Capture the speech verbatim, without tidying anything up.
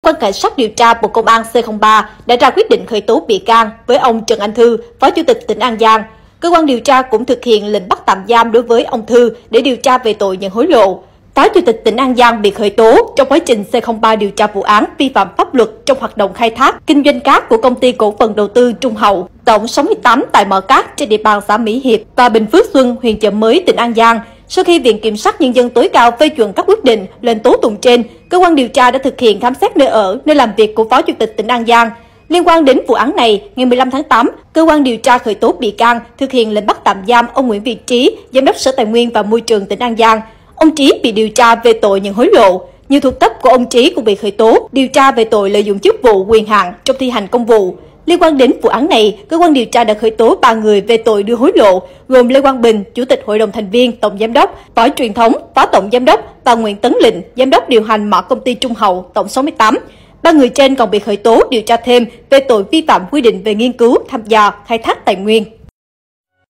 Cơ quan Cảnh sát điều tra Bộ Công an C không ba đã ra quyết định khởi tố bị can với ông Trần Anh Thư, Phó Chủ tịch tỉnh An Giang. Cơ quan điều tra cũng thực hiện lệnh bắt tạm giam đối với ông Thư để điều tra về tội nhận hối lộ. Phó Chủ tịch tỉnh An Giang bị khởi tố trong quá trình C không ba điều tra vụ án vi phạm pháp luật trong hoạt động khai thác, kinh doanh cát của công ty cổ phần đầu tư Trung Hậu, tổng sáu mươi tám tại mỏ cát trên địa bàn xã Mỹ Hiệp và Bình Phước Xuân, huyện Chợ Mới, tỉnh An Giang. Sau khi Viện Kiểm sát Nhân dân tối cao phê chuẩn các quyết định, lệnh tố tụng trên, cơ quan điều tra đã thực hiện khám xét nơi ở, nơi làm việc của Phó Chủ tịch tỉnh An Giang. Liên quan đến vụ án này, ngày mười lăm tháng tám, cơ quan điều tra khởi tố bị can, thực hiện lệnh bắt tạm giam ông Nguyễn Việt Trí, Giám đốc Sở Tài nguyên và Môi trường tỉnh An Giang. Ông Trí bị điều tra về tội nhận hối lộ. Nhiều thuộc cấp của ông Trí cũng bị khởi tố, điều tra về tội lợi dụng chức vụ quyền hạn trong thi hành công vụ. Liên quan đến vụ án này, cơ quan điều tra đã khởi tố ba người về tội đưa hối lộ, gồm Lê Quang Bình, Chủ tịch Hội đồng thành viên, Tổng giám đốc, Võ Truyền Thống, Phó Tổng giám đốc và Nguyễn Tấn Lịnh, Giám đốc điều hành mỏ công ty Trung Hậu, tổng sáu mươi tám. Ba người trên còn bị khởi tố điều tra thêm về tội vi phạm quy định về nghiên cứu, tham gia, khai thác tài nguyên.